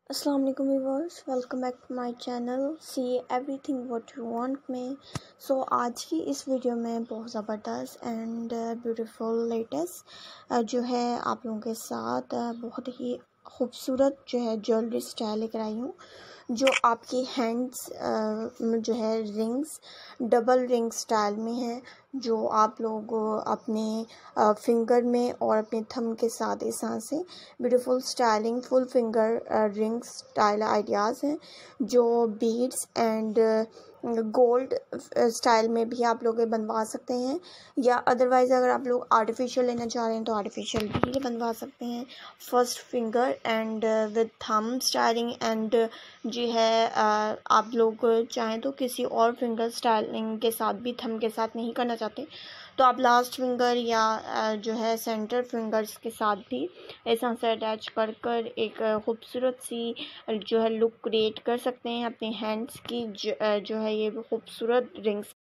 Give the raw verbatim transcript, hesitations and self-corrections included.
अस्सलाम वालेकुम viewers, welcome back to my channel see everything what you want में। So आज की इस वीडियो में बहुत ज़बरदस्त एंड ब्यूटीफुल लेटेस्ट जो है आप लोगों के साथ uh, बहुत ही खूबसूरत जो है ज्वेलरी स्टाइल लेकर आई हूँ, जो आपकी हैंड्स uh, जो है रिंग्स डबल रिंग स्टाइल में है, जो आप लोग अपने फिंगर में और अपने थंब के साथ इस तरह से beautiful styling full finger ring style ideas हैं, जो बीड्स एंड गोल्ड स्टाइल में भी आप लोग बनवा सकते हैं, या अदरवाइज़ अगर आप लोग आर्टिफिशियल लेना चाह रहे हैं तो आर्टिफिशियल भी बनवा सकते हैं। First finger and with thumb styling and जी है uh, आप लोग चाहें तो किसी और फिंगर स्टाइलिंग के साथ भी थंब के साथ नहीं करना चाहते तो आप लास्ट फिंगर या uh, जो है सेंटर फिंगर्स के साथ भी ऐसा से अटैच कर कर एक खूबसूरत सी जो है लुक क्रिएट कर सकते हैं अपने हैंड्स की, जो, जो है ये खूबसूरत रिंग्स